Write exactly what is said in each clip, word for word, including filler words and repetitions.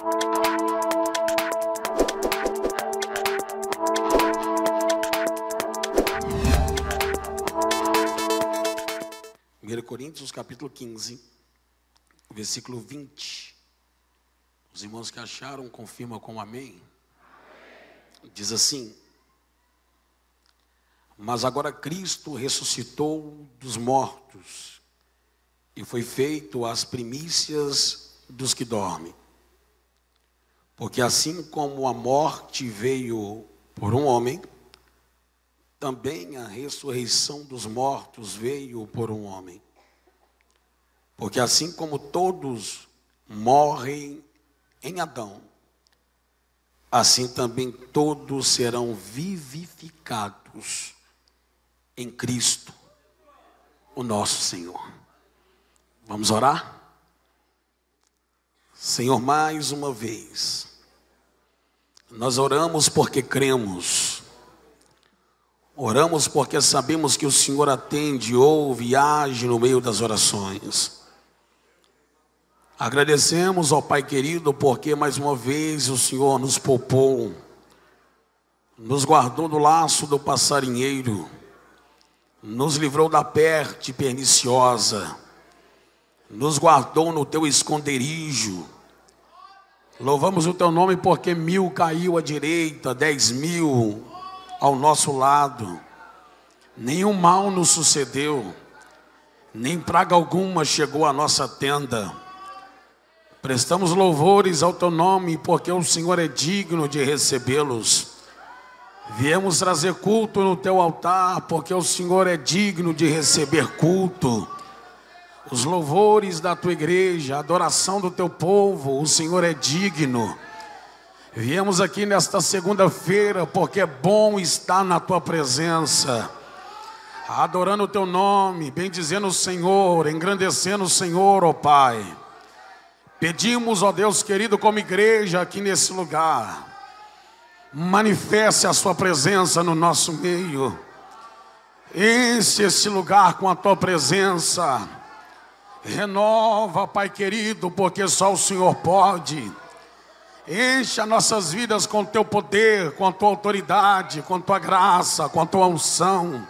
primeira Coríntios, capítulo quinze, versículo vinte. Os irmãos que acharam, confirma com amém. Diz assim: mas agora Cristo ressuscitou dos mortos e foi feito as primícias dos que dormem. Porque assim como a morte veio por um homem, também a ressurreição dos mortos veio por um homem. Porque assim como todos morrem em Adão, assim também todos serão vivificados em Cristo, o nosso Senhor. Vamos orar? Senhor, mais uma vez, nós oramos porque cremos. Oramos porque sabemos que o Senhor atende, ouve e age no meio das orações. Agradecemos ao Pai querido porque mais uma vez o Senhor nos poupou, nos guardou do laço do passarinheiro, nos livrou da peste perniciosa, nos guardou no teu esconderijo. Louvamos o teu nome porque mil caiu à direita, dez mil ao nosso lado, nenhum mal nos sucedeu, nem praga alguma chegou à nossa tenda. Prestamos louvores ao teu nome, porque o Senhor é digno de recebê-los. Viemos trazer culto no teu altar, porque o Senhor é digno de receber culto. Os louvores da tua igreja, a adoração do teu povo, o Senhor é digno. Viemos aqui nesta segunda-feira porque é bom estar na tua presença, adorando o teu nome, bendizendo o Senhor, engrandecendo o Senhor, ó Pai. Pedimos, ó Deus querido, como igreja aqui nesse lugar, manifeste a sua presença no nosso meio, enche esse lugar com a tua presença, renova, Pai querido, porque só o Senhor pode. Enche as nossas vidas com o teu poder, com a tua autoridade, com a tua graça, com a tua unção.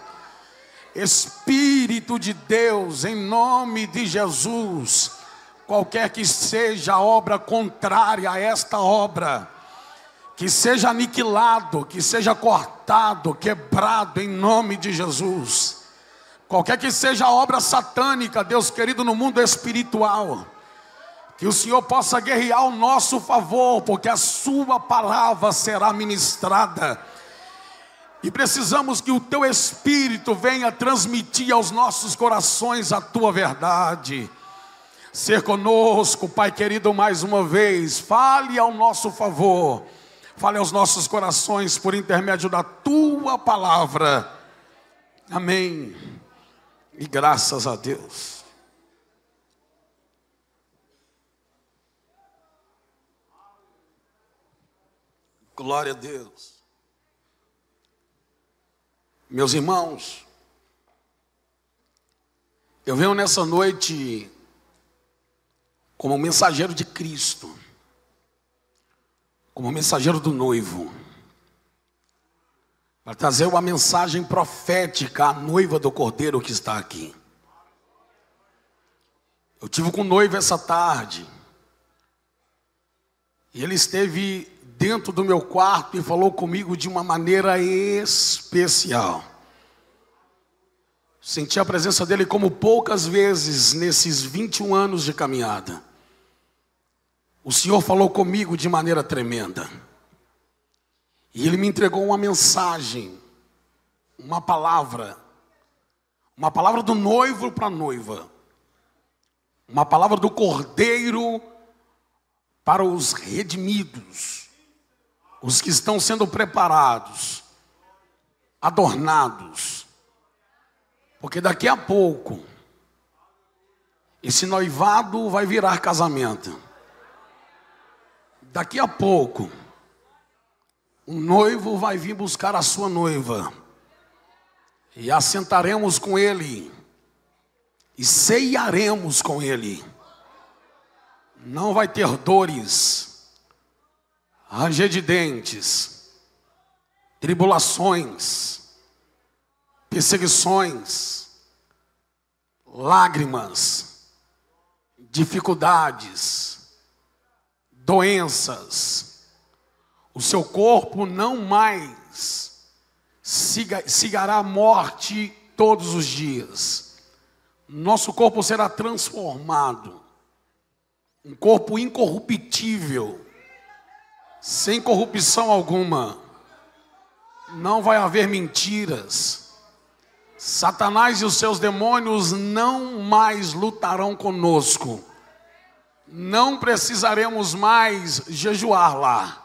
Espírito de Deus, em nome de Jesus, qualquer que seja a obra contrária a esta obra, que seja aniquilado, que seja cortado, quebrado em nome de Jesus. Qualquer que seja a obra satânica, Deus querido, no mundo espiritual, que o Senhor possa guerrear ao nosso favor, porque a sua palavra será ministrada. E precisamos que o teu Espírito venha transmitir aos nossos corações a tua verdade. Ser conosco, Pai querido, mais uma vez. Fale ao nosso favor. Fale aos nossos corações por intermédio da tua palavra. Amém. E graças a Deus. Glória a Deus. Meus irmãos, eu venho nessa noite como mensageiro de Cristo, como mensageiro do noivo, para trazer uma mensagem profética à noiva do Cordeiro que está aqui. Eu tive com o noivo essa tarde, e ele esteve dentro do meu quarto e falou comigo de uma maneira especial. Senti a presença dele como poucas vezes nesses vinte e um anos de caminhada. O Senhor falou comigo de maneira tremenda. E ele me entregou uma mensagem, uma palavra, uma palavra do noivo para a noiva, uma palavra do Cordeiro para os redimidos, os que estão sendo preparados, adornados, porque daqui a pouco esse noivado vai virar casamento. Daqui a pouco o noivo vai vir buscar a sua noiva e assentaremos com ele e ceiaremos com ele. Não vai ter dores, ranger de dentes, tribulações, perseguições, lágrimas, dificuldades, doenças. O seu corpo não mais cigará a morte todos os dias. Nosso corpo será transformado. Um corpo incorruptível, sem corrupção alguma. Não vai haver mentiras. Satanás e os seus demônios não mais lutarão conosco. Não precisaremos mais jejuar lá.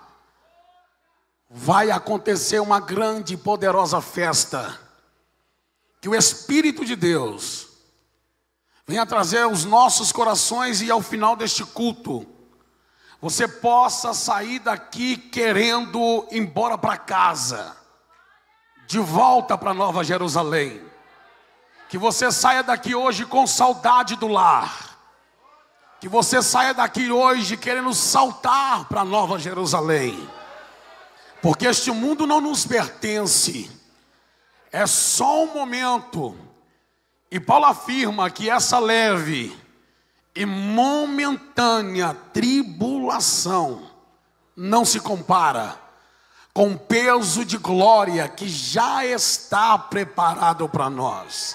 Vai acontecer uma grande e poderosa festa. Que o Espírito de Deus venha trazer aos nossos corações, e ao final deste culto, você possa sair daqui querendo ir embora para casa, de volta para Nova Jerusalém. Que você saia daqui hoje com saudade do lar. Que você saia daqui hoje querendo saltar para Nova Jerusalém. Porque este mundo não nos pertence. É só um momento. E Paulo afirma que essa leve e momentânea tribulação não se compara com o peso de glória que já está preparado para nós.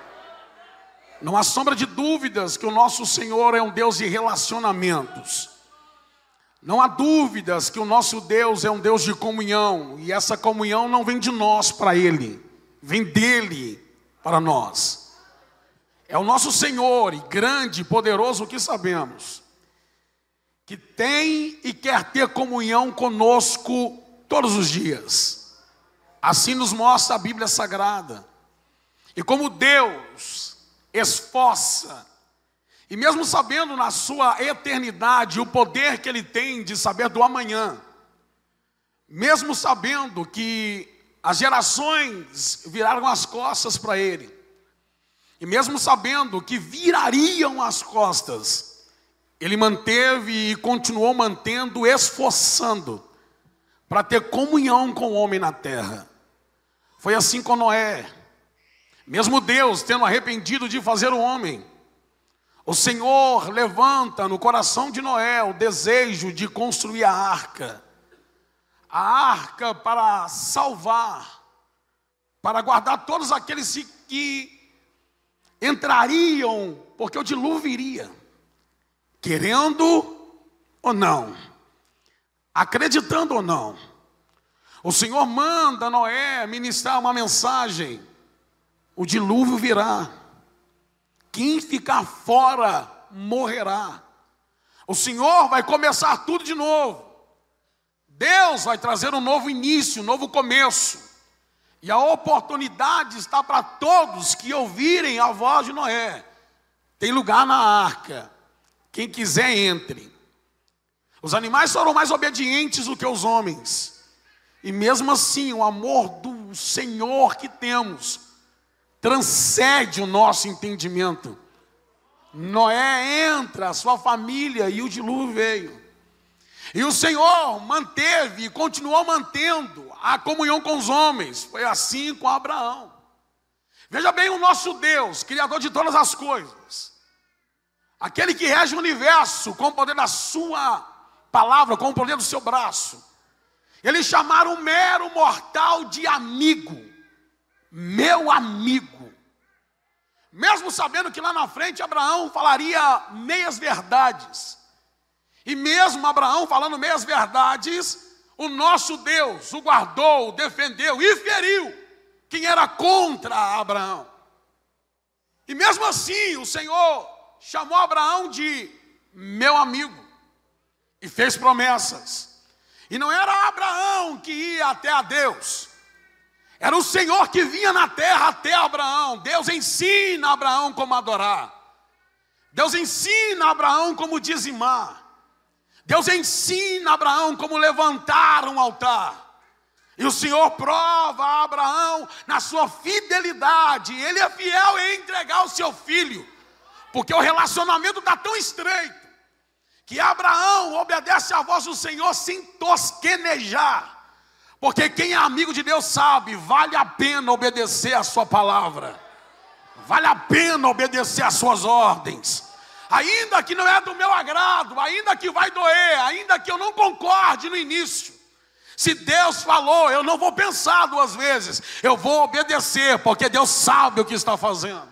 Não há sombra de dúvidas que o nosso Senhor é um Deus de relacionamentos. Não há dúvidas que o nosso Deus é um Deus de comunhão. E essa comunhão não vem de nós para Ele, vem dEle para nós. É o nosso Senhor, e grande e poderoso, que sabemos, que tem e quer ter comunhão conosco todos os dias. Assim nos mostra a Bíblia Sagrada. E como Deus esforça, e mesmo sabendo na sua eternidade o poder que Ele tem de saber do amanhã, mesmo sabendo que as gerações viraram as costas para Ele, e mesmo sabendo que virariam as costas, Ele manteve e continuou mantendo, esforçando, para ter comunhão com o homem na terra. Foi assim com Noé. Mesmo Deus tendo arrependido de fazer o homem, o Senhor levanta no coração de Noé o desejo de construir a arca. A arca para salvar, para guardar todos aqueles que entrariam, porque o dilúvio iria, querendo ou não, acreditando ou não. O Senhor manda Noé ministrar uma mensagem: o dilúvio virá, quem ficar fora morrerá. O Senhor vai começar tudo de novo. Deus vai trazer um novo início, um novo começo. E a oportunidade está para todos que ouvirem a voz de Noé. Tem lugar na arca, quem quiser entre. Os animais foram mais obedientes do que os homens. E mesmo assim, o amor do Senhor que temos transcende o nosso entendimento. Noé entra, a sua família, e o dilúvio veio. E o Senhor manteve e continuou mantendo a comunhão com os homens. Foi assim com Abraão. Veja bem, o nosso Deus, Criador de todas as coisas, aquele que rege o universo com o poder da sua palavra, com o poder do seu braço, eles chamaram um mero mortal de amigo. Meu amigo. Mesmo sabendo que lá na frente Abraão falaria meias verdades. E mesmo Abraão falando meias verdades, o nosso Deus o guardou, o defendeu e feriu quem era contra Abraão. E mesmo assim o Senhor chamou Abraão de meu amigo e fez promessas. E não era Abraão que ia até a Deus, era o Senhor que vinha na terra até Abraão. Deus ensina Abraão como adorar. Deus ensina Abraão como dizimar. Deus ensina Abraão como levantar um altar. E o Senhor prova a Abraão na sua fidelidade. Ele é fiel em entregar o seu filho. Porque o relacionamento está tão estreito que Abraão obedece à voz do Senhor sem tosquenejar. Porque quem é amigo de Deus sabe, vale a pena obedecer a sua palavra. Vale a pena obedecer às suas ordens. Ainda que não é do meu agrado, ainda que vai doer, ainda que eu não concorde no início. Se Deus falou, eu não vou pensar duas vezes. Eu vou obedecer, porque Deus sabe o que está fazendo.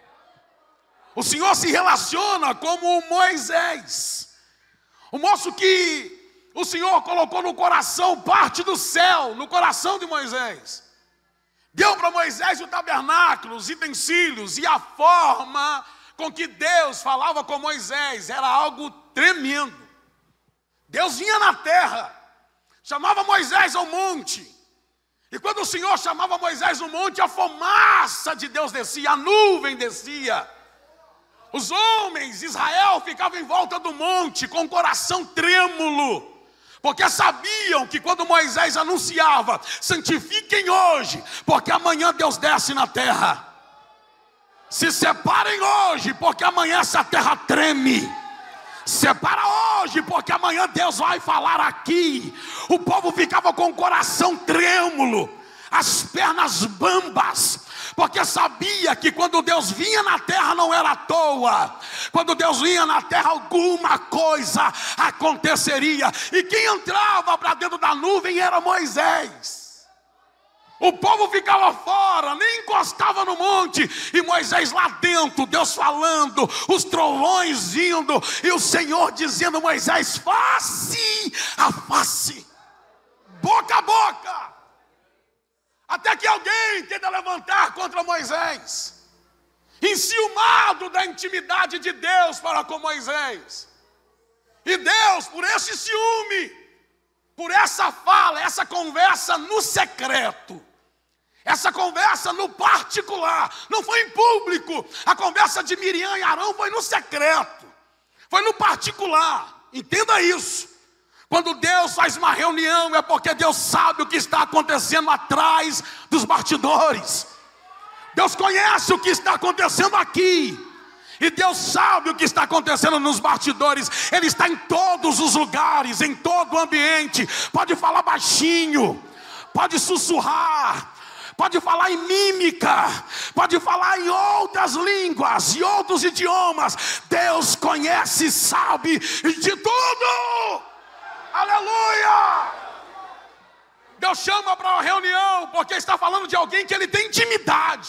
O Senhor se relaciona como o Moisés. O moço que o Senhor colocou no coração parte do céu, no coração de Moisés. Deu para Moisés o tabernáculo, os utensílios e a forma com que Deus falava com Moisés. Era algo tremendo. Deus vinha na terra, chamava Moisés ao monte. E quando o Senhor chamava Moisés no monte, a fumaça de Deus descia, a nuvem descia. Os homens, Israel, ficavam em volta do monte com o coração trêmulo. Porque sabiam que quando Moisés anunciava, santifiquem hoje, porque amanhã Deus desce na terra. Se separem hoje, porque amanhã essa terra treme. Separa hoje, porque amanhã Deus vai falar aqui. O povo ficava com o coração trêmulo, as pernas bambas, porque sabia que quando Deus vinha na terra não era à toa. Quando Deus vinha na terra, alguma coisa aconteceria. E quem entrava para dentro da nuvem era Moisés. O povo ficava fora, nem encostava no monte. E Moisés lá dentro, Deus falando, os trovões vindo, e o Senhor dizendo: Moisés, face a face, boca a boca. Até que alguém tenta levantar contra Moisés, enciumado da intimidade de Deus para com Moisés. E Deus, por esse ciúme, por essa fala, essa conversa no secreto, essa conversa no particular, não foi em público. A conversa de Miriam e Arão foi no secreto, foi no particular. Entenda isso. Quando Deus faz uma reunião, é porque Deus sabe o que está acontecendo atrás dos bastidores. Deus conhece o que está acontecendo aqui. E Deus sabe o que está acontecendo nos bastidores. Ele está em todos os lugares, em todo o ambiente. Pode falar baixinho, pode sussurrar, pode falar em mímica, pode falar em outras línguas e outros idiomas. Deus conhece e sabe de tudo. Aleluia! Deus chama para uma reunião porque está falando de alguém que ele tem intimidade.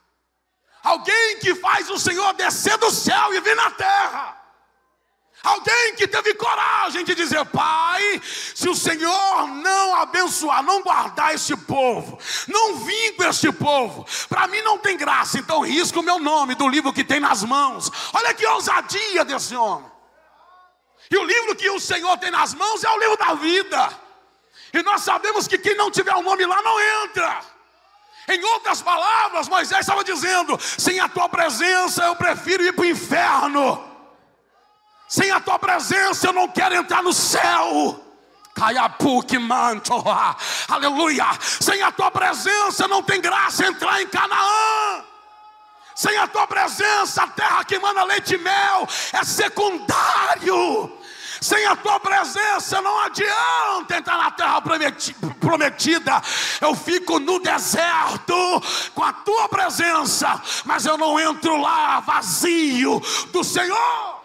Alguém que faz o Senhor descer do céu e vir na terra. Alguém que teve coragem de dizer: Pai, se o Senhor não abençoar, não guardar este povo, não vir com este povo, para mim não tem graça, então risca o meu nome do livro que tem nas mãos. Olha que ousadia desse homem. E o livro que o Senhor tem nas mãos é o livro da vida. E nós sabemos que quem não tiver o nome lá não entra. Em outras palavras, Moisés estava dizendo: sem a tua presença eu prefiro ir para o inferno. Sem a tua presença eu não quero entrar no céu. Aleluia. Sem a tua presença não tem graça entrar em Canaã. Sem a tua presença, a terra que manda leite e mel é secundário. Sem a tua presença não adianta entrar na terra prometida. Eu fico no deserto com a tua presença, mas eu não entro lá vazio do Senhor.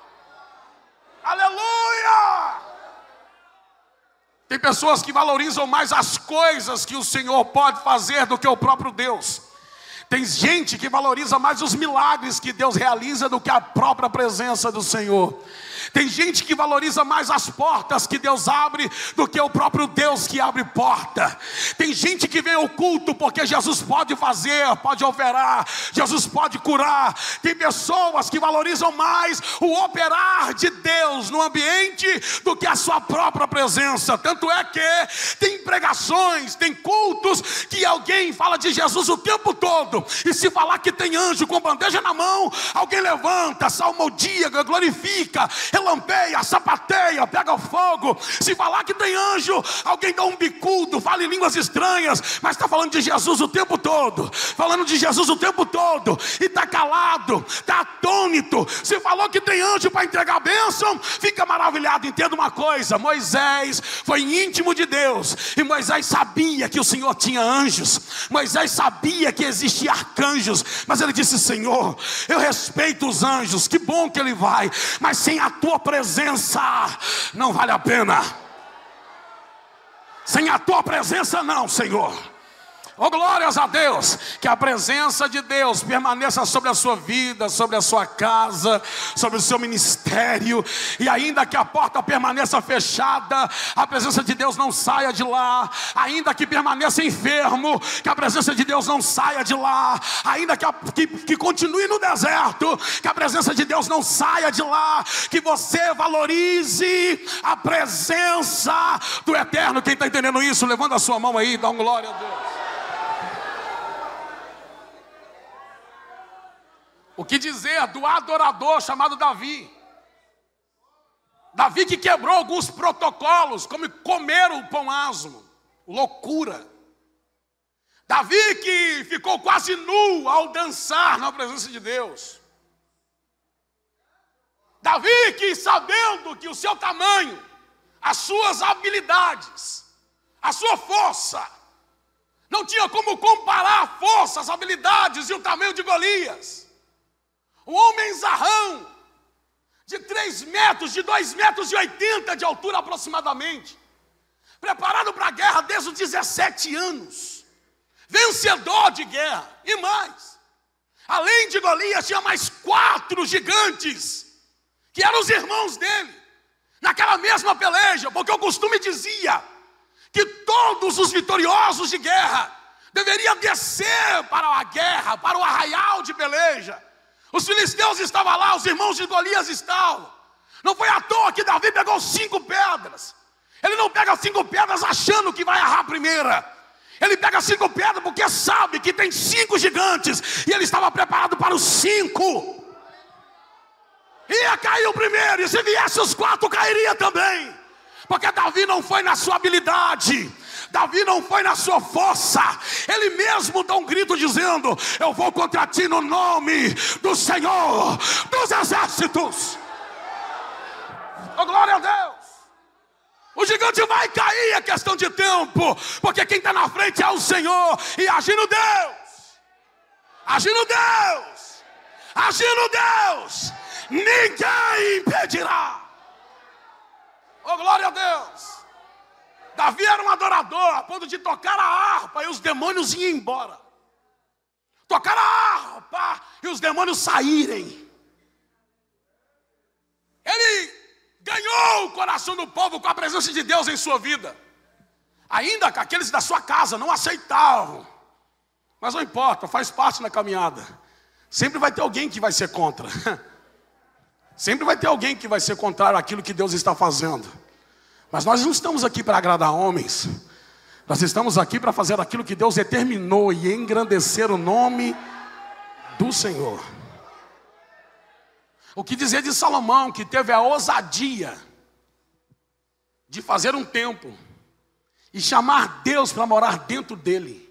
Aleluia! Tem pessoas que valorizam mais as coisas que o Senhor pode fazer do que o próprio Deus. Tem gente que valoriza mais os milagres que Deus realiza do que a própria presença do Senhor. Tem gente que valoriza mais as portas que Deus abre do que o próprio Deus que abre porta. Tem gente que vem ao culto porque Jesus pode fazer, pode operar, Jesus pode curar. Tem pessoas que valorizam mais o operar de Deus no ambiente do que a sua própria presença. Tanto é que tem pregações, tem cultos que alguém fala de Jesus o tempo todo. E se falar que tem anjo com bandeja na mão, alguém levanta, salmodia, glorifica, relampeia, sapateia, pega fogo. Se falar que tem anjo, alguém dá um bicudo, fala em línguas estranhas, mas está falando de Jesus o tempo todo, falando de Jesus o tempo todo, e está calado, está atônito. Se falou que tem anjo para entregar a bênção, fica maravilhado. Entenda uma coisa: Moisés foi íntimo de Deus, e Moisés sabia que o Senhor tinha anjos, Moisés sabia que existia arcanjos, mas ele disse: Senhor, eu respeito os anjos, que bom que ele vai, mas sem a tua presença não vale a pena. Sem a tua presença não, Senhor. Oh, glórias a Deus. Que a presença de Deus permaneça sobre a sua vida, sobre a sua casa, sobre o seu ministério. E ainda que a porta permaneça fechada, a presença de Deus não saia de lá. Ainda que permaneça enfermo, que a presença de Deus não saia de lá. Ainda que, a, que, que continue no deserto, que a presença de Deus não saia de lá. Que você valorize a presença do Eterno. Quem está entendendo isso, levanta a sua mão aí, dá um glória a Deus. O que dizer do adorador chamado Davi? Davi que quebrou alguns protocolos, como comer o pão asmo, loucura. Davi que ficou quase nu ao dançar na presença de Deus. Davi que, sabendo que o seu tamanho, as suas habilidades, a sua força, não tinha como comparar a força, as habilidades e o tamanho de Golias. Um homem zarrão, de três metros, de dois metros e oitenta de altura aproximadamente, preparado para a guerra desde os dezessete anos, vencedor de guerra, e mais, além de Golias, tinha mais quatro gigantes, que eram os irmãos dele, naquela mesma peleja, porque o costume dizia que todos os vitoriosos de guerra deveriam descer para a guerra, para o arraial de peleja. Os filisteus estavam lá, os irmãos de Golias estavam. Não foi à toa que Davi pegou cinco pedras. Ele não pega cinco pedras achando que vai errar a primeira. Ele pega cinco pedras porque sabe que tem cinco gigantes, e ele estava preparado para os cinco. Ia cair o primeiro, e se viesse os quatro, cairia também. Porque Davi não foi na sua habilidade, Davi não foi na sua força. Ele mesmo dá um grito dizendo: eu vou contra ti no nome do Senhor dos exércitos. Oh, glória a Deus. O gigante vai cair, é questão de tempo, porque quem está na frente é o Senhor. E agindo Deus, agindo Deus, agindo Deus, ninguém impedirá. Oh, glória a Deus. Davi era um adorador, a ponto de tocar a harpa e os demônios iam embora. Tocar a harpa e os demônios saírem. Ele ganhou o coração do povo com a presença de Deus em sua vida. Ainda que aqueles da sua casa não aceitavam. Mas não importa, faz parte da caminhada. Sempre vai ter alguém que vai ser contra. Sempre vai ter alguém que vai ser contrário àquilo que Deus está fazendo. Mas nós não estamos aqui para agradar homens. Nós estamos aqui para fazer aquilo que Deus determinou e engrandecer o nome do Senhor. O que dizer de Salomão, que teve a ousadia de fazer um templo e chamar Deus para morar dentro dele.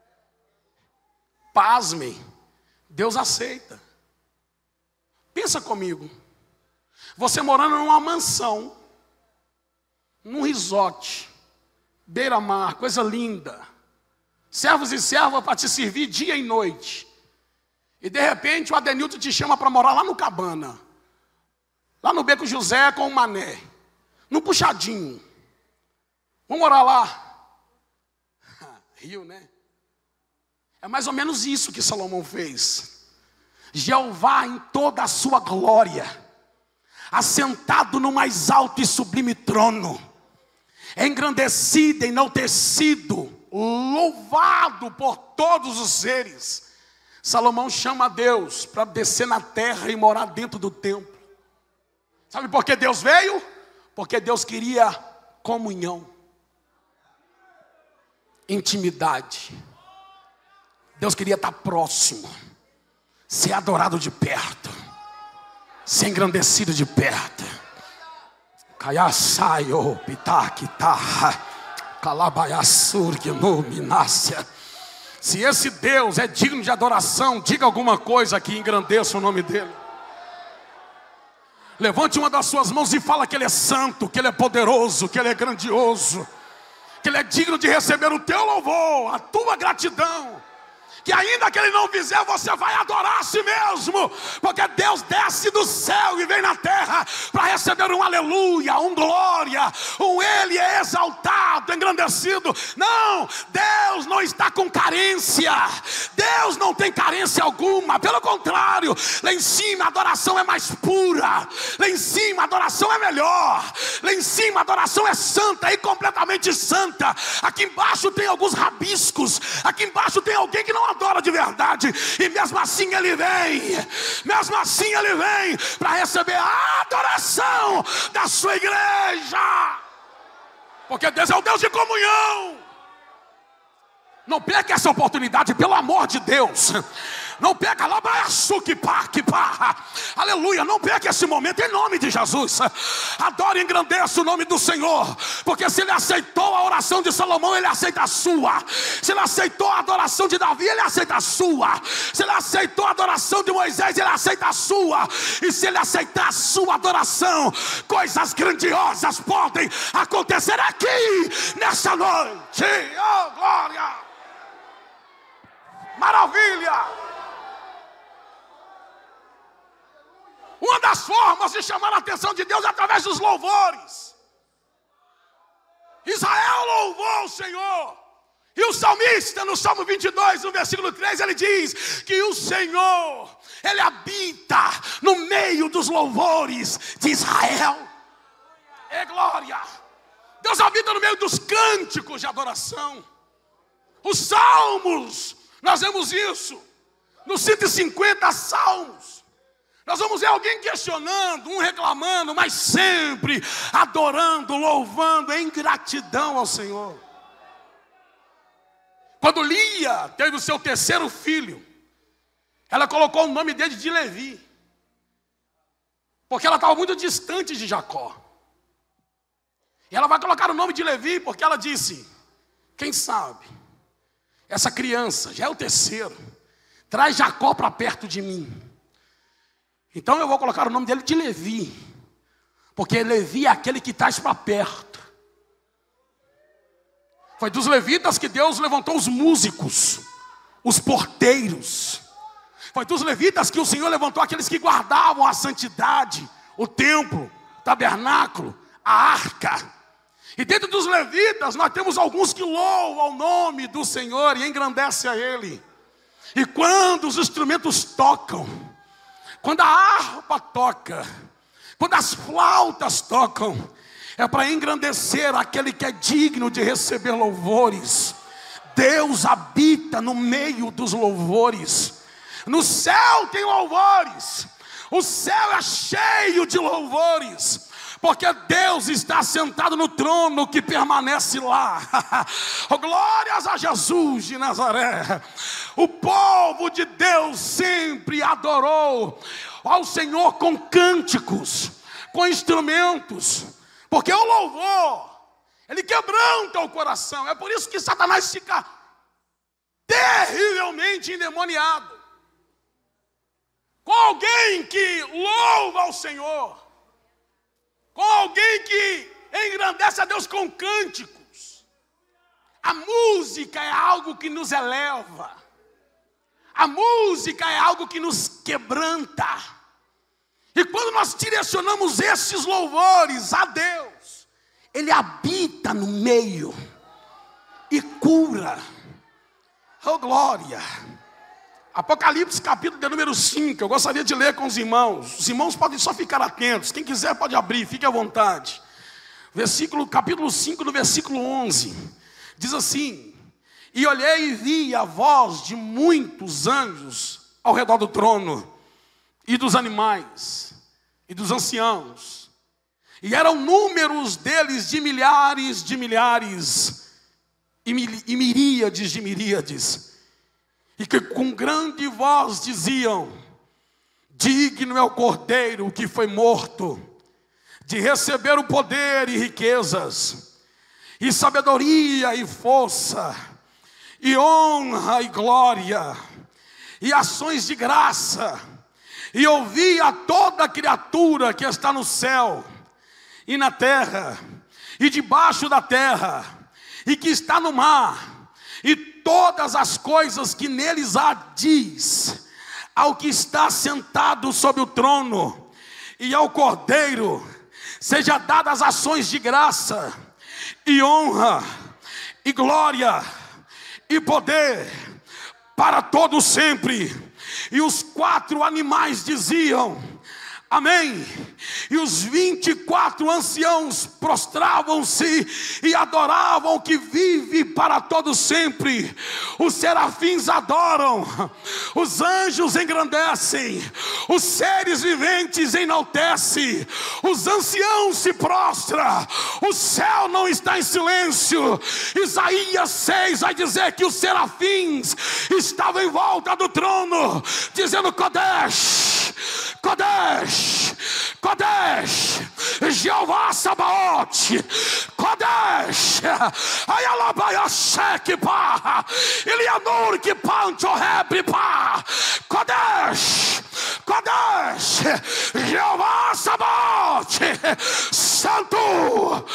Pasmem, Deus aceita. Pensa comigo. Você morando numa mansão, num resort, beira-mar, coisa linda, servos e servas para te servir dia e noite, e de repente o Adenilton te chama para morar lá no Cabana, lá no Beco José com o Mané, no Puxadinho. Vamos morar lá. Rio, né? É mais ou menos isso que Salomão fez. Jeová em toda a sua glória, assentado no mais alto e sublime trono, engrandecido, enaltecido, louvado por todos os seres. Salomão chama a Deus para descer na terra e morar dentro do templo. Sabe por que Deus veio? Porque Deus queria comunhão. intimidade. Deus queria estar próximo, ser adorado de perto, ser engrandecido de perto. Kaiasaio pitakita kalabaiasur gnominácia. Se esse Deus é digno de adoração, diga alguma coisa que engrandeça o nome dele. Levante uma das suas mãos e fala que ele é santo, que ele é poderoso, que ele é grandioso, que ele é digno de receber o teu louvor, a tua gratidão. Que ainda que ele não fizer, você vai adorar a si mesmo, porque Deus desce do céu e vem na terra para receber um aleluia, um glória, um ele é exaltado, engrandecido. Não, Deus não está com carência, Deus não tem carência alguma, pelo contrário, lá em cima a adoração é mais pura, lá em cima a adoração é melhor, lá em cima a adoração é santa e completamente santa. Aqui embaixo tem alguns rabiscos, aqui embaixo tem alguém que não adora de verdade, e mesmo assim ele vem, mesmo assim ele vem para receber a adoração da sua igreja, porque Deus é o Deus de comunhão. Não perca essa oportunidade, pelo amor de Deus. Não perca lá, aleluia, não perca esse momento em nome de Jesus. Adore e engrandeça o nome do Senhor, porque se ele aceitou a oração de Salomão, ele aceita a sua. Se ele aceitou a adoração de Davi, ele aceita a sua. Se ele aceitou a adoração de Moisés, ele aceita a sua. E se ele aceitar a sua adoração, coisas grandiosas podem acontecer aqui nessa noite. Oh, glória! Maravilha! Uma das formas de chamar a atenção de Deus é através dos louvores. Israel louvou o Senhor. E o salmista, no Salmo vinte e dois, no versículo três, ele diz que o Senhor, ele habita no meio dos louvores de Israel. É glória! Deus habita no meio dos cânticos de adoração. Os salmos, nós vemos isso. Nos cento e cinquenta salmos. Nós vamos ver alguém questionando, um reclamando, mas sempre adorando, louvando em gratidão ao Senhor. Quando Lia teve o seu terceiro filho, ela colocou o nome dele de Levi, porque ela estava muito distante de Jacó. E ela vai colocar o nome de Levi porque ela disse: quem sabe, essa criança, já é o terceiro, traz Jacó para perto de mim. Então eu vou colocar o nome dele de Levi, porque Levi é aquele que traz para perto. Foi dos levitas que Deus levantou os músicos, os porteiros. Foi dos levitas que o Senhor levantou aqueles que guardavam a santidade, o templo, o tabernáculo, a arca. E dentro dos levitas nós temos alguns que louvam o nome do Senhor e engrandecem a Ele. E quando os instrumentos tocam, quando a harpa toca, quando as flautas tocam, é para engrandecer aquele que é digno de receber louvores. Deus habita no meio dos louvores. No céu tem louvores. O céu é cheio de louvores, porque Deus está sentado no trono que permanece lá. Oh, glórias a Jesus de Nazaré. O povo de Deus sempre adorou ao Senhor com cânticos, com instrumentos, porque o louvor, ele quebranta o coração. É por isso que Satanás fica terrivelmente endemoniado com alguém que louva ao Senhor, com alguém que engrandece a Deus com cânticos. A música é algo que nos eleva. A música é algo que nos quebranta. E quando nós direcionamos esses louvores a Deus, Ele habita no meio e cura. Oh, glória! Apocalipse capítulo de número cinco, eu gostaria de ler com os irmãos. Os irmãos podem só ficar atentos, quem quiser pode abrir, fique à vontade. Versículo, capítulo cinco, no versículo onze, diz assim: e olhei e vi a voz de muitos anjos ao redor do trono, e dos animais, e dos anciãos, e eram números deles de milhares de milhares, e miríades de miríades, e que com grande voz diziam: digno é o Cordeiro que foi morto, de receber o poder e riquezas, e sabedoria e força, e honra e glória, e ações de graça. E ouvi a toda criatura que está no céu, e na terra, e debaixo da terra, e que está no mar, e todas as coisas que neles há, diz ao que está sentado sobre o trono e ao Cordeiro, seja dadas ações de graça, e honra, e glória, e poder, para todo sempre. E os quatro animais diziam: amém. E os vinte e quatro anciãos prostravam-se e adoravam o que vive para todo sempre. Os serafins adoram, os anjos engrandecem, os seres viventes enaltecem, os anciãos se prostram, o céu não está em silêncio. Isaías seis vai dizer que os serafins estavam em volta do trono, dizendo: Kodesh, Kodesh, Kodesh, Jeová Sabaote, Kodesh, Ayalabaiashek pa, Elianur que pancho rebre pa, Kodesh, Kodesh, Jeová Sabaote, Santo,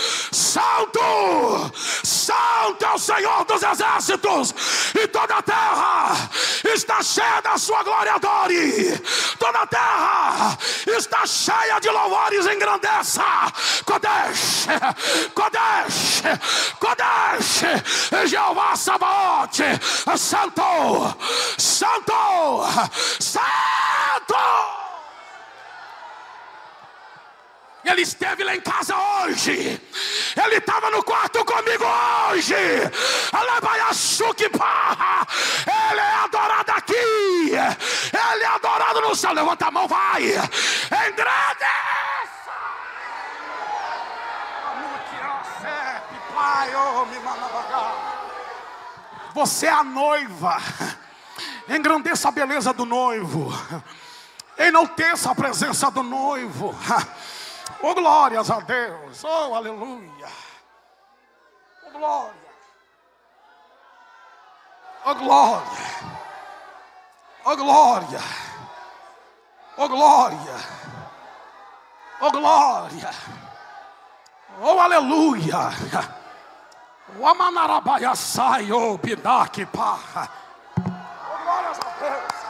Santo, Santo é o Senhor dos exércitos, e toda a terra está cheia da sua glória. Adore, toda a terra está cheia de louvores, engrandeça. Kodesh, Kodesh, Kodesh, Jeová Sabaote, Santo, Santo, Santo. Ele esteve lá em casa hoje, ele estava no quarto comigo hoje. Ele é adorado aqui, ele é adorado no céu. Levanta a mão, vai, engrandeça. Você é a noiva, engrandeça a beleza do noivo, enalteça a presença do noivo. Oh, glórias a Deus, oh, aleluia, oh, glória, oh, glória, oh, glória, oh, glória, oh, glória, oh, aleluia, oh, amanarabaia sai, oh, pidaque, pá, oh, glórias a Deus.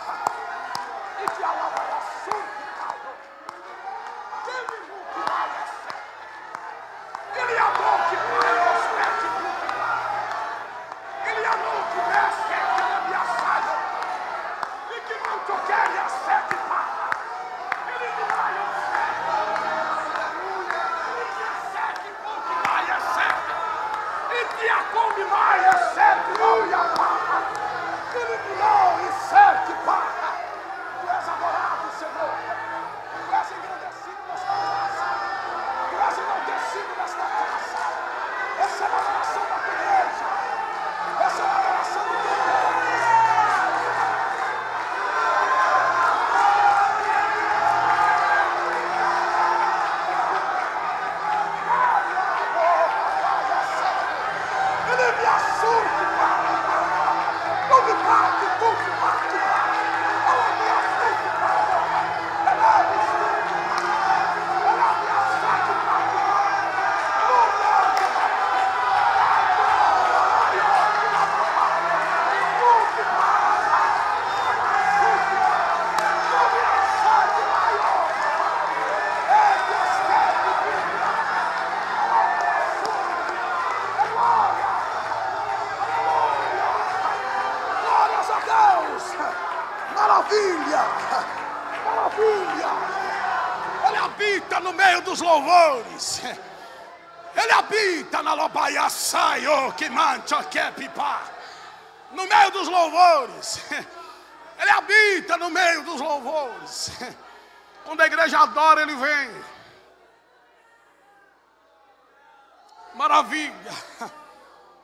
Maravilha, maravilha. Ele habita no meio dos louvores. Ele habita na lobaia saio que mancha que pipa. No meio dos louvores. Ele habita no meio dos louvores. Quando a igreja adora, ele vem. Maravilha.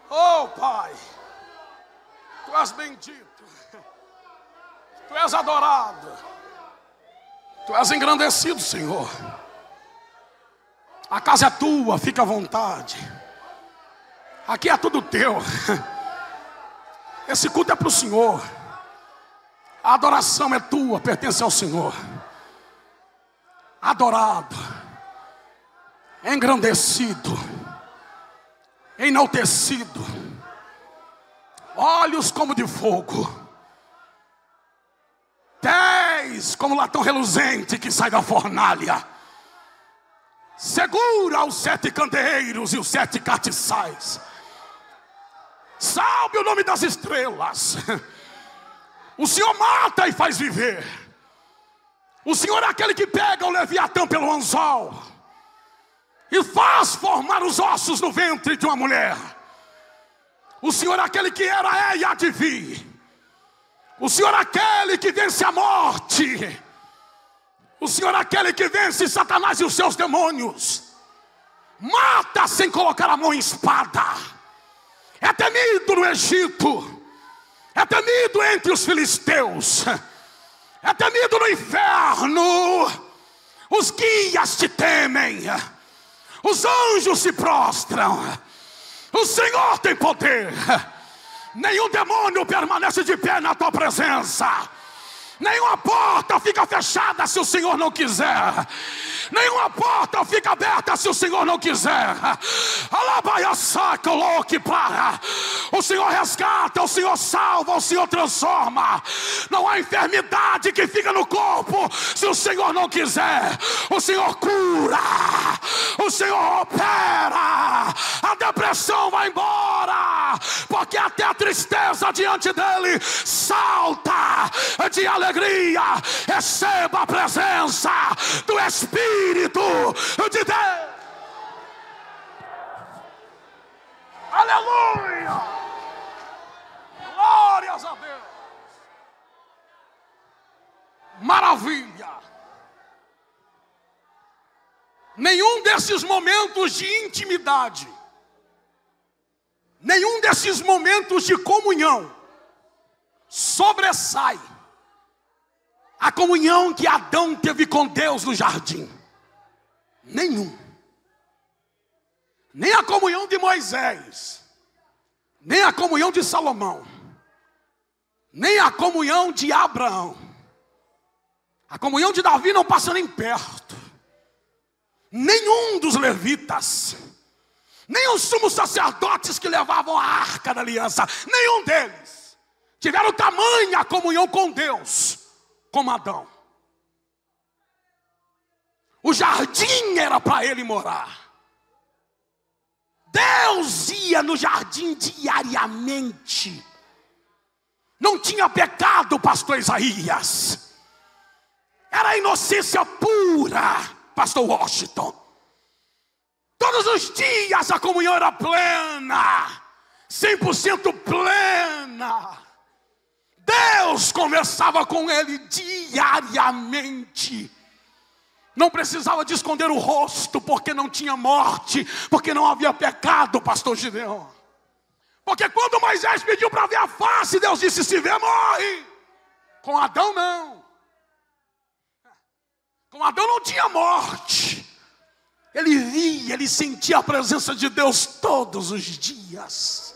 Oh, Pai, Tu és bendito, Tu és adorado, Tu és engrandecido, Senhor. A casa é Tua, fica à vontade. Aqui é tudo Teu. Esse culto é para o Senhor. A adoração é Tua, pertence ao Senhor. Adorado, engrandecido, enaltecido, olhos como de fogo, pés como latão reluzente que sai da fornalha, segura os sete candeeiros e os sete castiçais, salve o nome das estrelas. O Senhor mata e faz viver. O Senhor é aquele que pega o Leviatã pelo anzol e faz formar os ossos no ventre de uma mulher. O Senhor é aquele que era, é e há de vir. O Senhor é aquele que vence a morte. O Senhor é aquele que vence Satanás e os seus demônios. Mata sem colocar a mão em espada. É temido no Egito. É temido entre os filisteus. É temido no inferno. Os guias te temem. Os anjos se prostram. O Senhor tem poder. Nenhum demônio permanece de pé na tua presença. Nenhuma porta fica fechada se o Senhor não quiser. Nenhuma porta fica aberta se o Senhor não quiser. O Senhor resgata, o Senhor salva, o Senhor transforma. Não há enfermidade que fica no corpo se o Senhor não quiser. O Senhor cura, o Senhor opera. A depressão vai embora, porque até a tristeza diante dele salta de alegria. Receba a presença do Espírito de Deus. Aleluia! Glórias a Deus! Maravilha! Nenhum desses momentos de intimidade, nenhum desses momentos de comunhão sobressai a comunhão que Adão teve com Deus no jardim. Nenhum. Nem a comunhão de Moisés, nem a comunhão de Salomão, nem a comunhão de Abraão. A comunhão de Davi não passa nem perto. Nenhum dos levitas, nem os sumos sacerdotes que levavam a arca da aliança, nenhum deles tiveram tamanha comunhão com Deus como Adão. O jardim era para ele morar. Deus ia no jardim diariamente. Não tinha pecado, pastor Isaías. Era inocência pura, pastor Washington. Todos os dias a comunhão era plena, cem por cento plena. Deus conversava com ele diariamente. Não precisava de esconder o rosto, porque não tinha morte, porque não havia pecado, pastor Gideão. Porque quando Moisés pediu para ver a face, Deus disse: se vê, morre. Com Adão não. Com Adão não tinha morte. Ele via, ele sentia a presença de Deus todos os dias.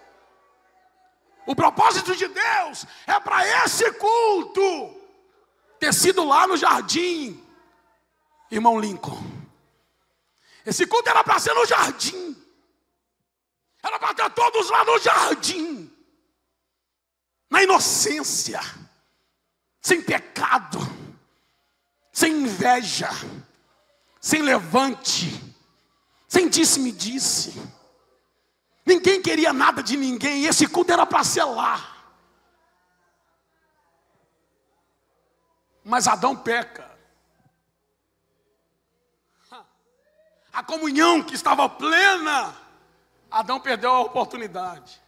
O propósito de Deus é para esse culto ter sido lá no jardim, irmão Lincoln. Esse culto era para ser no jardim. Era para ter todos lá no jardim, na inocência, sem pecado, sem inveja, sem levante, sem disse-me-disse. Ninguém queria nada de ninguém. Esse culto era para ser lá. Mas Adão peca. A comunhão que estava plena, Adão perdeu a oportunidade.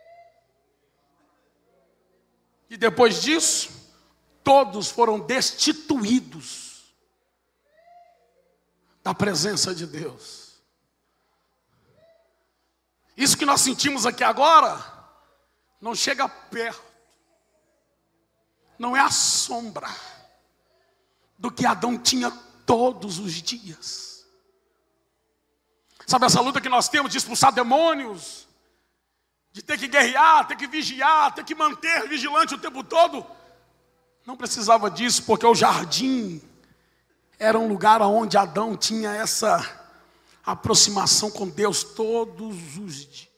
E depois disso, todos foram destituídos da presença de Deus. E isso que nós sentimos aqui agora não chega perto, não é a sombra do que Adão tinha todos os dias. Sabe essa luta que nós temos de expulsar demônios, de ter que guerrear, ter que vigiar, ter que manter vigilante o tempo todo? Não precisava disso, porque o jardim era um lugar onde Adão tinha essa aproximação com Deus todos os dias.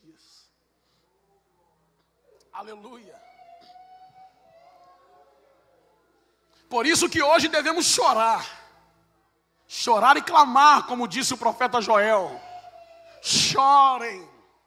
Aleluia. Por isso que hoje devemos chorar. Chorar e clamar, como disse o profeta Joel. Chorem.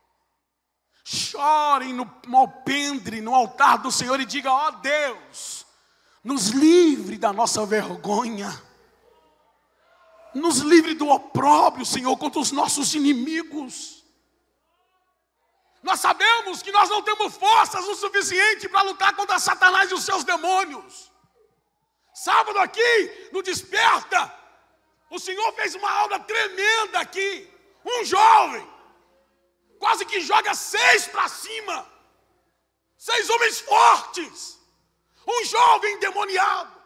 Chorem no, no alpendre, no altar do Senhor e diga: ó Deus, nos livre da nossa vergonha. Nos livre do opróbrio, Senhor, contra os nossos inimigos. Nós sabemos que nós não temos forças o suficiente para lutar contra Satanás e os seus demônios. Sábado aqui, no Desperta, o Senhor fez uma aula tremenda aqui. Um jovem, quase que joga seis para cima. Seis homens fortes. Um jovem endemoniado.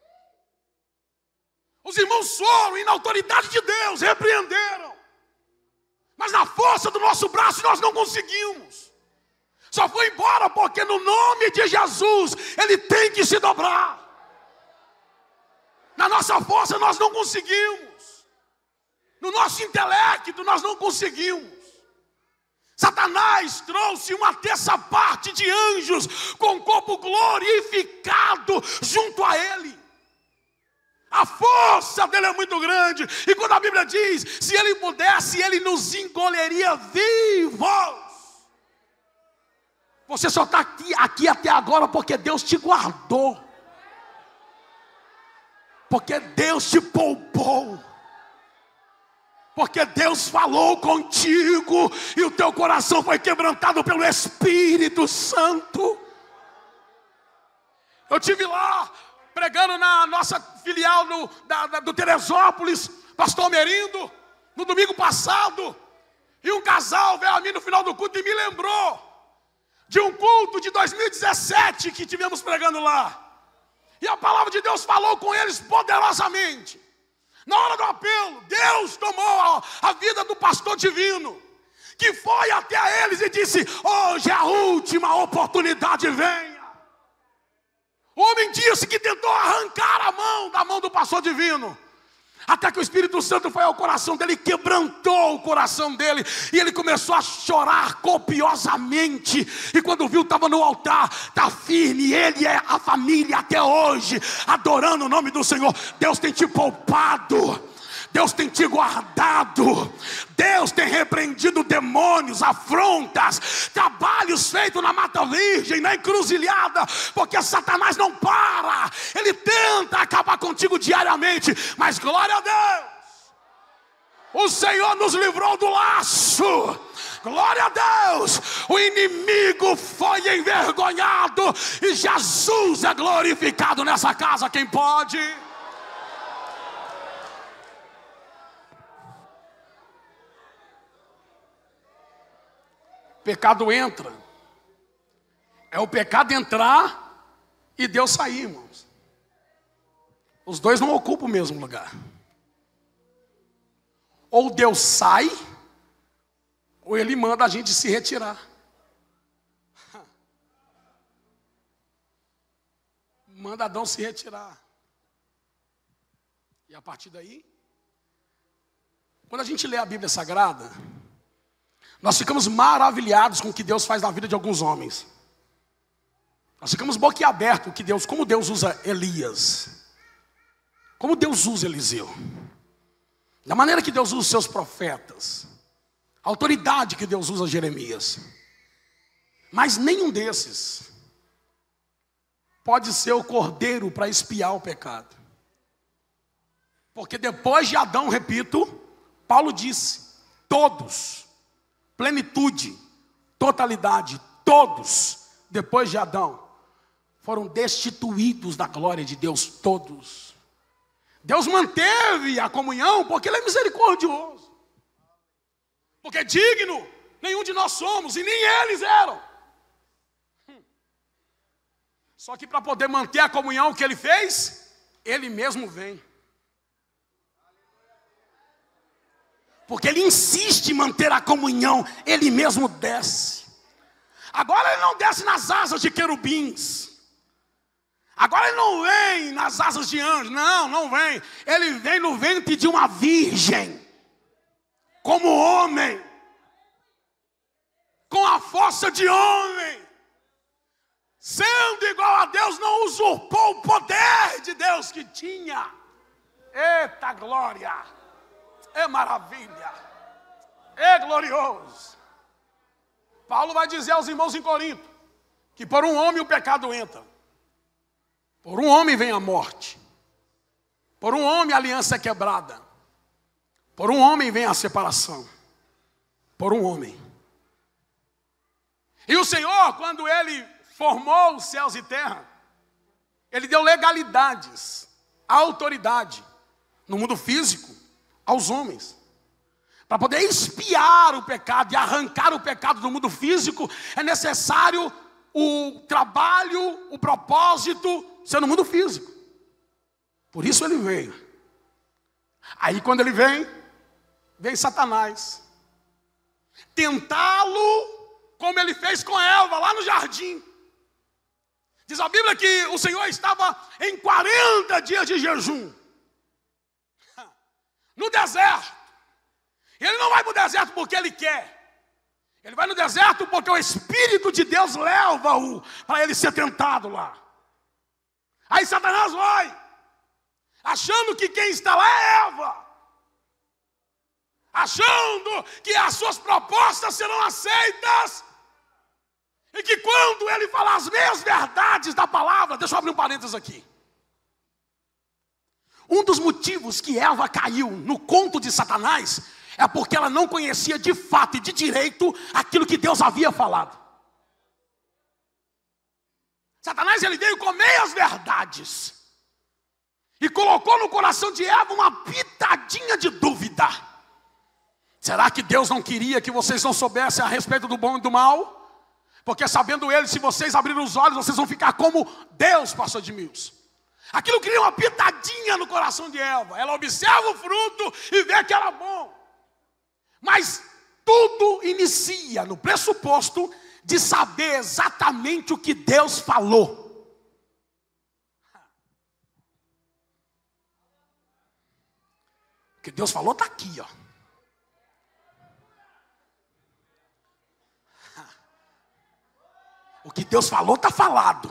Os irmãos foram e na autoridade de Deus repreenderam. Mas na força do nosso braço nós não conseguimos. Só foi embora porque no nome de Jesus ele tem que se dobrar. Na nossa força nós não conseguimos. No nosso intelecto nós não conseguimos. Satanás trouxe uma terça parte de anjos com o corpo glorificado junto a ele. A força dele é muito grande. E quando a Bíblia diz, se ele pudesse, ele nos engoliria vivos. Você só está aqui, aqui até agora porque Deus te guardou. Porque Deus te poupou. Porque Deus falou contigo e o teu coração foi quebrantado pelo Espírito Santo. Eu estive lá pregando na nossa filial no, da, da, do Teresópolis, pastor Merindo, no domingo passado. E um casal veio a mim no final do culto e me lembrou de um culto de dois mil e dezessete que tivemos pregando lá. E a palavra de Deus falou com eles poderosamente. Na hora do apelo, Deus tomou a, a vida do pastor divino, que foi até eles e disse: hoje é a última oportunidade, venha. O homem disse que tentou arrancar a mão da mão do pastor divino, até que o Espírito Santo foi ao coração dele e quebrantou o coração dele. E ele começou a chorar copiosamente. E quando viu, estava no altar, está firme. Ele é a família até hoje, adorando o nome do Senhor. Deus tem te poupado. Deus tem te guardado. Deus tem repreendido demônios, afrontas, trabalhos feitos na Mata Virgem, na encruzilhada, porque Satanás não para. Ele tenta acabar contigo diariamente, mas glória a Deus, o Senhor nos livrou do laço. Glória a Deus, o inimigo foi envergonhado e Jesus é glorificado nessa casa. Quem pode? Pecado entra. É o pecado entrar e Deus sair, irmãos. Os dois não ocupam o mesmo lugar. Ou Deus sai, ou Ele manda a gente se retirar. Manda Adão se retirar. E a partir daí, quando a gente lê a Bíblia Sagrada, nós ficamos maravilhados com o que Deus faz na vida de alguns homens. Nós ficamos boquiabertos com que Deus, como Deus usa Elias, como Deus usa Eliseu, da maneira que Deus usa os seus profetas, a autoridade que Deus usa Jeremias. Mas nenhum desses pode ser o cordeiro para expiar o pecado. Porque depois de Adão, repito, Paulo disse, todos, plenitude, totalidade, todos, depois de Adão, foram destituídos da glória de Deus, todos. Deus manteve a comunhão porque Ele é misericordioso. Porque digno Nenhum de nós somos e nem eles eram. Só que para poder manter a comunhão que ele fez, ele mesmo vem. Porque ele insiste em manter a comunhão, ele mesmo desce. Agora ele não desce nas asas de querubins. Agora ele não vem nas asas de anjos, não, não vem. Ele vem no ventre de uma virgem, como homem, com a força de homem. Sendo igual a Deus, não usurpou o poder de Deus que tinha. Eita glória! É maravilha! É glorioso! Paulo vai dizer aos irmãos em Corinto que por um homem o pecado entra. Por um homem vem a morte. Por um homem a aliança é quebrada. Por um homem vem a separação. Por um homem. E o Senhor, quando Ele formou os céus e terra, Ele deu legalidades, autoridade, no mundo físico, aos homens. Para poder expiar o pecado e arrancar o pecado do mundo físico, é necessário o trabalho, o propósito, ser no mundo físico. Por isso Ele veio. Aí quando Ele vem, vem Satanás. Tentá-lo, como ele fez com Eva, lá no jardim. Diz a Bíblia que o Senhor estava em quarenta dias de jejum. No deserto. Ele não vai para o deserto porque ele quer. Ele vai no deserto porque o Espírito de Deus leva-o para ele ser tentado lá. Aí Satanás vai, achando que quem está lá é Eva. Achando que as suas propostas serão aceitas. E que quando ele falar as meias verdades da palavra, deixa eu abrir um parênteses aqui. Um dos motivos que Eva caiu no conto de Satanás é porque ela não conhecia de fato e de direito aquilo que Deus havia falado. Satanás ele veio com meias verdades e colocou no coração de Eva uma pitadinha de dúvida. Será que Deus não queria que vocês não soubessem a respeito do bom e do mal? Porque sabendo ele, se vocês abrirem os olhos, vocês vão ficar como Deus, pastor Edmilson. Aquilo cria uma pitadinha no coração de Eva. Ela observa o fruto e vê que era bom. Mas tudo inicia no pressuposto de saber exatamente o que Deus falou. O que Deus falou está aqui, ó. O que Deus falou está falado.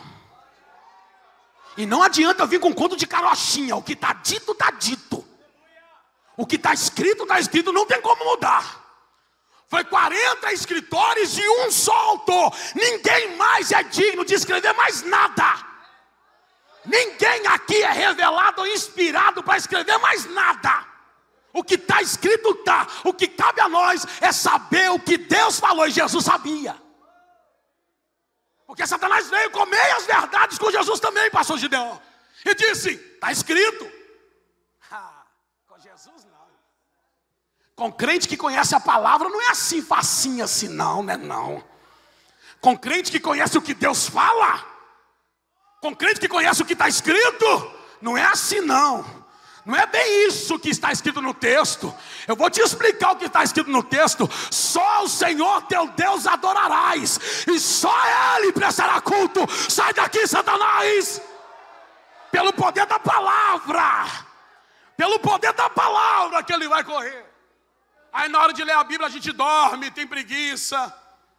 E não adianta eu vir com conto de carochinha. O que está dito, está dito. O que está escrito, está escrito. Não tem como mudar. Foi quarenta escritores e um só autor. Ninguém mais é digno de escrever mais nada. Ninguém aqui é revelado ou inspirado para escrever mais nada. O que está escrito está. O que cabe a nós é saber o que Deus falou e Jesus sabia. Porque Satanás veio com meias verdades com Jesus também, pastor Gideon. E disse, está escrito. Ah, com Jesus não. Com crente que conhece a palavra não é assim facinho assim não, né não. Com crente que conhece o que Deus fala. Com crente que conhece o que está escrito. Não é assim não. Não é bem isso que está escrito no texto. Eu vou te explicar o que está escrito no texto. Só o Senhor teu Deus adorarás, e só Ele prestará culto. Sai daqui, Satanás. Pelo poder da palavra. Pelo poder da palavra que ele vai correr. Aí na hora de ler a Bíblia a gente dorme, tem preguiça.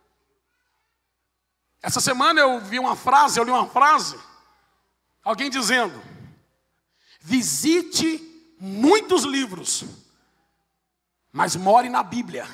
Essa semana eu vi uma frase, eu li uma frase. Alguém dizendo: visite muitos livros, mas more na Bíblia.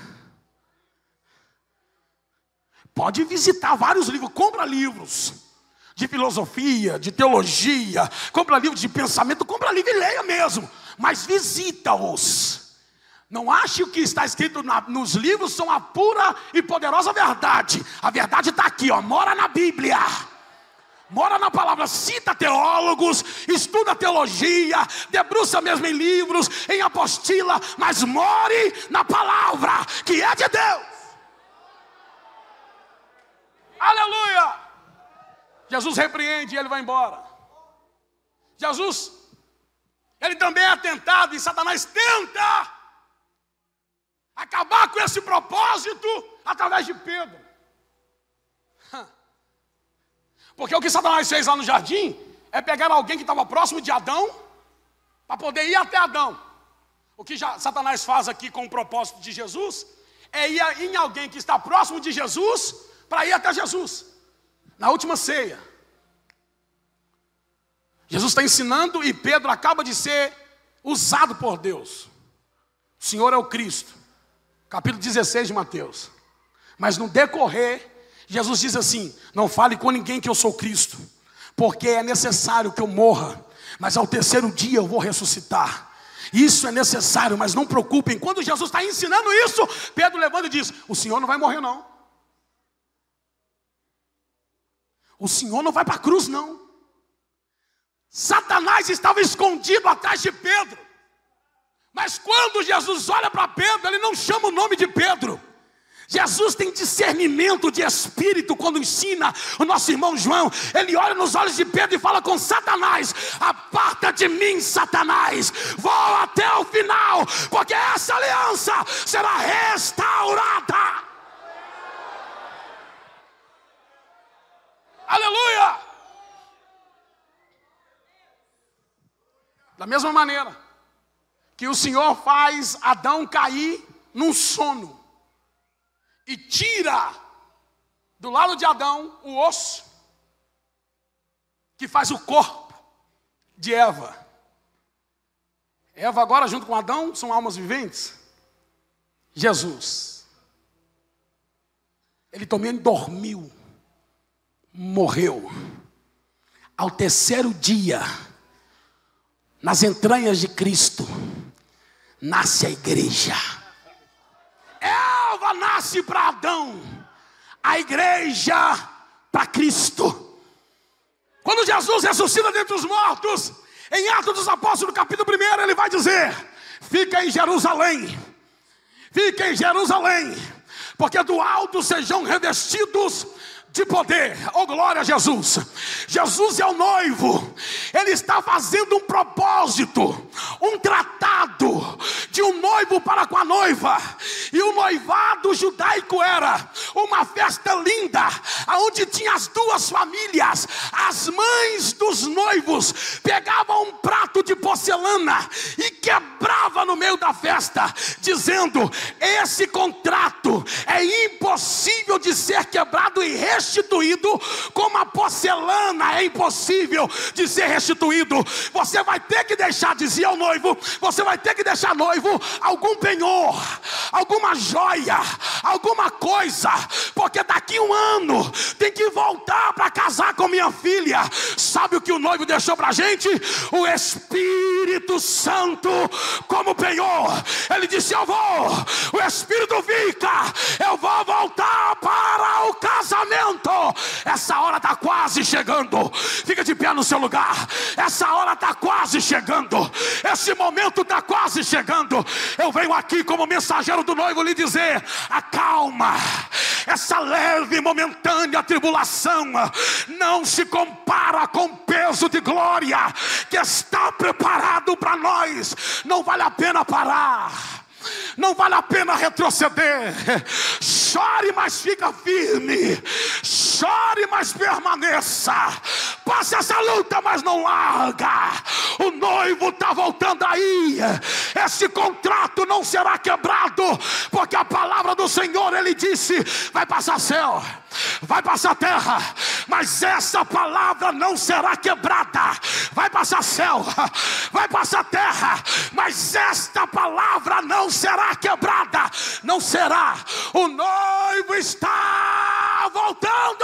Pode visitar vários livros, compra livros de filosofia, de teologia, compra livros de pensamento, compra livro e leia mesmo, mas visita-os. Não ache que o que está escrito na, nos livros são a pura e poderosa verdade. A verdade está aqui, ó, mora na Bíblia. Mora na palavra, cita teólogos, estuda teologia, debruça mesmo em livros, em apostila, mas more na palavra, que é de Deus. Jesus repreende e ele vai embora. Jesus, ele também é tentado e Satanás tenta acabar com esse propósito através de Pedro. Porque o que Satanás fez lá no jardim é pegar alguém que estava próximo de Adão para poder ir até Adão. O que já Satanás faz aqui com o propósito de Jesus é ir em alguém que está próximo de Jesus para ir até Jesus. Na última ceia, Jesus está ensinando e Pedro acaba de ser usado por Deus. O Senhor é o Cristo. Capítulo dezesseis de Mateus. Mas no decorrer, Jesus diz assim: não fale com ninguém que eu sou Cristo, porque é necessário que eu morra, mas ao terceiro dia eu vou ressuscitar. Isso é necessário, mas não preocupem. Quando Jesus está ensinando isso, Pedro levanta e diz: o Senhor não vai morrer não. O Senhor não vai para a cruz não. Satanás estava escondido atrás de Pedro. Mas quando Jesus olha para Pedro, ele não chama o nome de Pedro. Jesus tem discernimento de espírito quando ensina o nosso irmão João. Ele olha nos olhos de Pedro e fala com Satanás: aparta de mim, Satanás, vou até o final, porque essa aliança será restaurada. Aleluia! Da mesma maneira que o Senhor faz Adão cair num sono e tira do lado de Adão o osso que faz o corpo de Eva. Eva agora junto com Adão são almas viventes. Jesus, ele também dormiu, morreu. Ao terceiro dia, nas entranhas de Cristo, nasce a igreja. Eva nasce para Adão, a igreja para Cristo. Quando Jesus ressuscita dentre os mortos, em Atos dos Apóstolos, capítulo primeiro, ele vai dizer: fica em Jerusalém, fica em Jerusalém, porque do alto sejam revestidos de poder. Oh, glória a Jesus. Jesus é o noivo. Ele está fazendo um propósito, um tratado de um noivo para com a noiva. E o noivado judaico era uma festa linda, onde tinha as duas famílias. As mães dos noivos pegavam um prato de porcelana e quebrava no meio da festa, dizendo: esse contrato é impossível de ser quebrado e restituído, como a porcelana é impossível de ser restituído. Você vai ter que deixar, dizia ao noivo, você vai ter que deixar noivo algum penhor, alguma joia, alguma coisa, porque daqui um ano tem que voltar para casar com minha filha. Sabe o que o noivo deixou para a gente? O Espírito Santo como penhor. Ele disse: eu vou, o Espírito fica, eu vou voltar para o casamento. Essa hora está quase chegando. Fica de pé no seu lugar. Essa hora está quase chegando. Esse momento está quase chegando. Eu venho aqui como mensageiro do noivo lhe dizer: acalma. Essa leve e momentânea tribulação não se compara com o peso de glória que está preparado para nós. Não vale a pena parar. Não vale a pena retroceder. Chore, mas fica firme. Chore, mas permaneça. Passe essa luta, mas não larga. O noivo está voltando aí. Esse contrato não será quebrado, porque a palavra do Senhor, ele disse: vai passar céu, vai passar terra, mas essa palavra não será quebrada. Vai passar céu, vai passar terra, mas esta palavra não será quebrada. Não será. O noivo está voltando.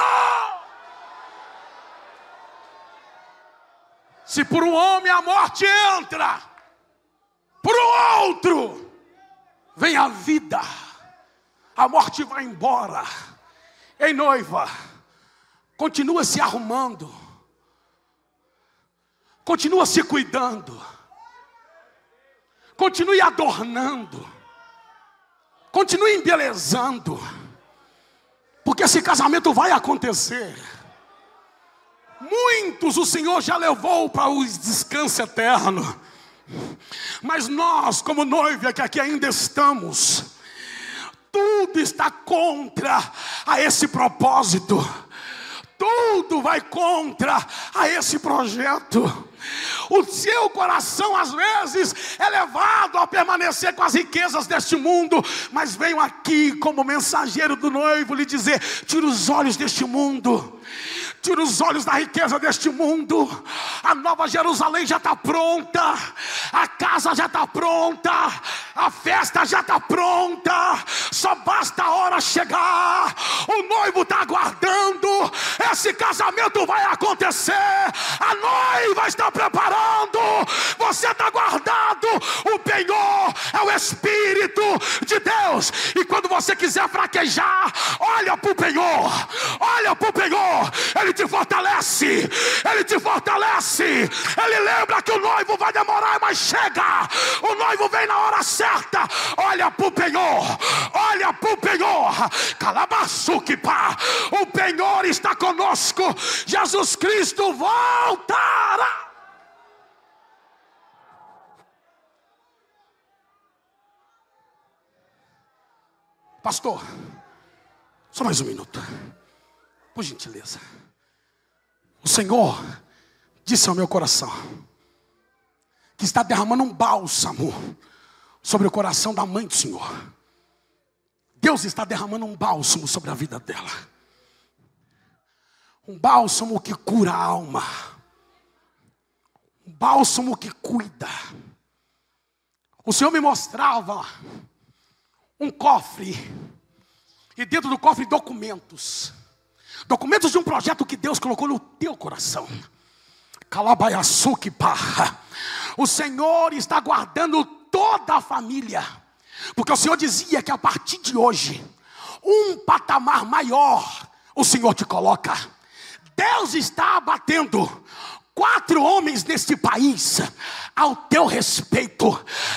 Se por um homem a morte entra, por um outro vem a vida. A morte vai embora. Ei, noiva, continua se arrumando, continua se cuidando, continue adornando, continue embelezando, porque esse casamento vai acontecer. Muitos o Senhor já levou para o descanso eterno. Mas nós, como noiva que aqui ainda estamos, tudo está contra a esse propósito. Tudo vai contra a esse projeto. O seu coração às vezes é levado a permanecer com as riquezas deste mundo, mas venho aqui como mensageiro do noivo lhe dizer: tira os olhos deste mundo, tira os olhos da riqueza deste mundo. A nova Jerusalém já está pronta, a casa já está pronta, a festa já está pronta, só basta a hora chegar. O noivo está aguardando, esse casamento vai acontecer, a noiva está preparando, você está guardado. O penhor é o Espírito de Deus, e quando você quiser fraquejar, olha para o penhor, olha para o penhor, ele te fortalece, ele te fortalece, ele lembra que o noivo vai demorar, mas chega, o noivo vem na hora certa. Olha para o penhor, olha para o penhor, Calabaçuquipá, o penhor está conosco, Jesus Cristo voltará. Pastor, só mais um minuto, por gentileza. O Senhor disse ao meu coração que está derramando um bálsamo sobre o coração da mãe do Senhor. Deus está derramando um bálsamo sobre a vida dela. Um bálsamo que cura a alma. Um bálsamo que cuida. O Senhor me mostrava um cofre, e dentro do cofre documentos. Documentos de um projeto que Deus colocou no teu coração. Calabaiaçuquipá. O Senhor está guardando toda a família, porque o Senhor dizia que a partir de hoje, um patamar maior o Senhor te coloca. Deus está abatendo quatro homens neste país ao teu respeito.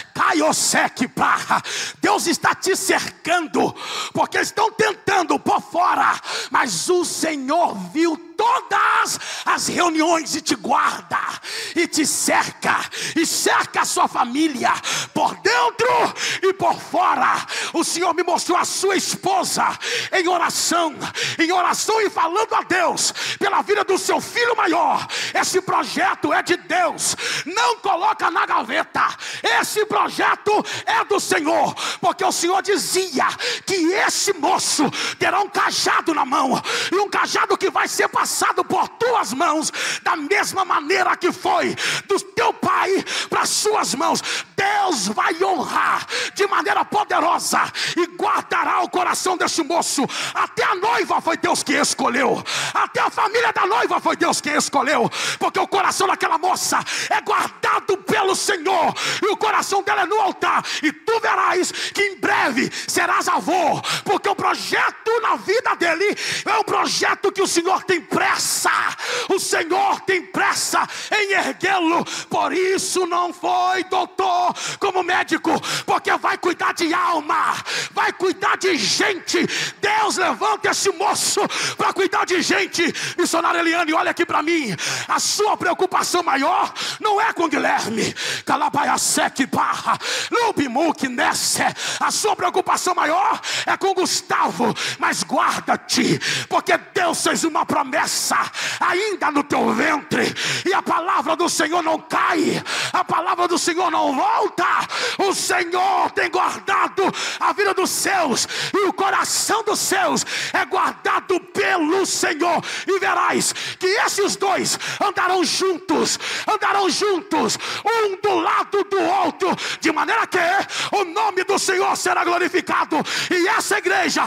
Caiosequipá. Deus está te cercando, porque estão tentando por fora, mas o Senhor viu todas as reuniões e te guarda, e te cerca, e cerca a sua família, por dentro e por fora. O Senhor me mostrou a sua esposa em oração, em oração e falando a Deus pela vida do seu filho maior. Esse projeto é de Deus, não coloca na gaveta, esse projeto é do Senhor, porque o Senhor dizia que esse moço terá um cajado na mão, e um cajado que vai ser passado por tuas mãos, da mesma maneira que foi do teu pai para as suas mãos. Deus vai honrar de maneira poderosa e guardará o coração deste moço. Até a noiva foi Deus que escolheu, até a família da noiva foi Deus que escolheu, porque o coração daquela moça é guardado pelo Senhor, e o coração dela é no altar. E tu verás que em breve serás avô, porque o projeto na vida dele é um projeto que o Senhor tem pressa, o Senhor tem pressa em erguê-lo. Por isso não foi doutor como médico, porque vai cuidar de alma, vai cuidar de gente. Deus levanta esse moço para cuidar de gente. Missionária Eliane, olha aqui para mim, a sua preocupação maior não é com Guilherme, Calabaiaçequipá, Lubimuque Nesse, a sua preocupação maior é com Gustavo. Mas guarda-te, porque Deus fez uma promessa ainda no teu ventre, e a palavra do Senhor não cai, a palavra do Senhor não volta. O Senhor tem guardado a vida dos seus, e o coração dos seus é guardado pelo Senhor. E verás que esses dois andarão juntos, andarão juntos, um do lado do outro, de maneira que o nome do Senhor será glorificado, e essa igreja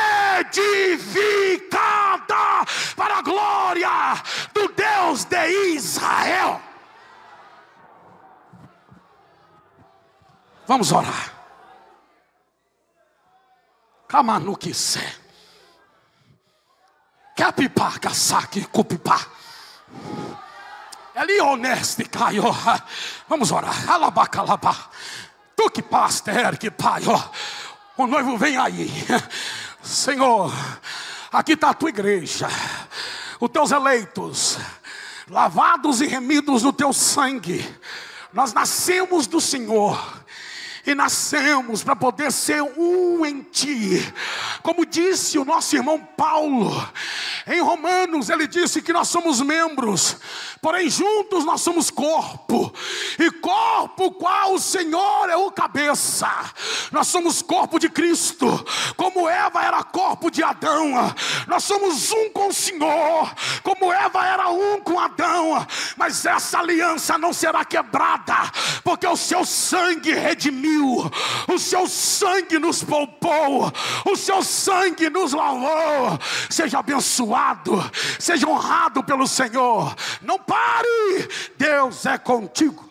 é edificada para a glória do Deus de Israel. Vamos orar. Kamanuquise. Capipá, caçaque, cupipá. Eli honeste, caio. Vamos orar. Alabacalabá. Tu que paster, que pai. O noivo vem aí. Senhor, aqui está a tua igreja, os teus eleitos, lavados e remidos no teu sangue. Nós nascemos do Senhor. E nascemos para poder ser um em ti. Como disse o nosso irmão Paulo, em Romanos, ele disse que nós somos membros, porém juntos nós somos corpo. E corpo qual o Senhor é o cabeça. Nós somos corpo de Cristo. Como Eva era corpo de Adão, nós somos um com o Senhor. Como Eva era um com Adão. Mas essa aliança não será quebrada, porque o seu sangue redimiu. O seu sangue nos poupou. O seu sangue nos lavou. Seja abençoado, seja honrado pelo Senhor. Não pare, Deus é contigo.